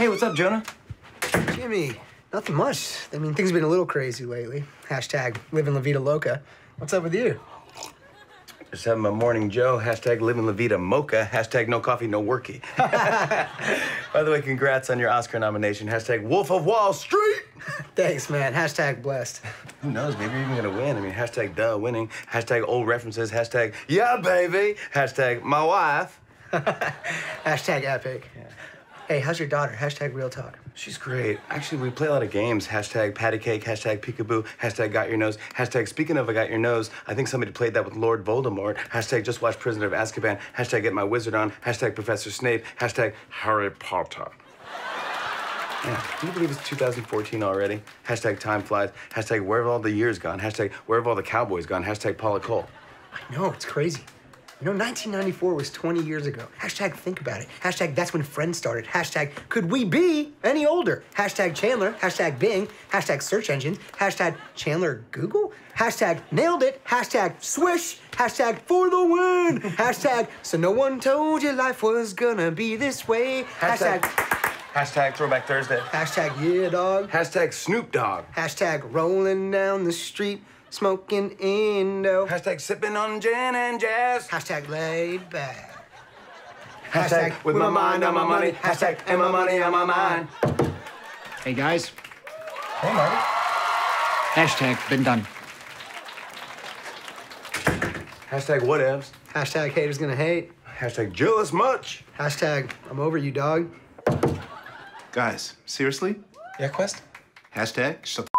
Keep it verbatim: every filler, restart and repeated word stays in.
Hey, what's up, Jonah? Jimmy, nothing much. I mean, things have been a little crazy lately. Hashtag living La Vida Loca. What's up with you? Just having my morning Joe. Hashtag living La Vida Mocha. Hashtag no coffee, no worky. By the way, congrats on your Oscar nomination. Hashtag Wolf of Wall Street. Thanks, man. Hashtag blessed. Who knows? Maybe you're even gonna win. I mean, hashtag duh winning. Hashtag old references. Hashtag yeah, baby. Hashtag my wife. Hashtag epic. Yeah. Hey, how's your daughter? Hashtag real talk. She's great. Actually, we play a lot of games. Hashtag patty cake, hashtag peekaboo, hashtag got your nose, hashtag speaking of I got your nose, I think somebody played that with Lord Voldemort, hashtag just watch Prisoner of Azkaban, hashtag get my wizard on, hashtag Professor Snape, hashtag Harry Potter. Yeah, can you believe it's two thousand fourteen already? Hashtag time flies, hashtag where have all the years gone, hashtag where have all the cowboys gone, hashtag Paula Cole. I know, it's crazy. You know, nineteen ninety-four was twenty years ago. Hashtag think about it. Hashtag that's when Friends started. Hashtag could we be any older? Hashtag Chandler. Hashtag Bing. Hashtag search engines. Hashtag Chandler Google. Hashtag nailed it. Hashtag swish. Hashtag for the win. Hashtag so no one told you life was gonna be this way. Hashtag, Hashtag, hashtag Throwback Thursday. hashtag yeah, dog. Hashtag Snoop Dogg. Hashtag rolling down the street. Smoking Indo. Hashtag sipping on gin and jazz. Hashtag laid back. Hashtag with my mind on my money. Hashtag and my money on my mind. Hey, guys. Hey, Marty. Hashtag been done. Hashtag whatevs. Hashtag haters gonna hate. Hashtag jealous much. Hashtag I'm over you, dog. Guys, seriously? Yeah, Quest? Hashtag shut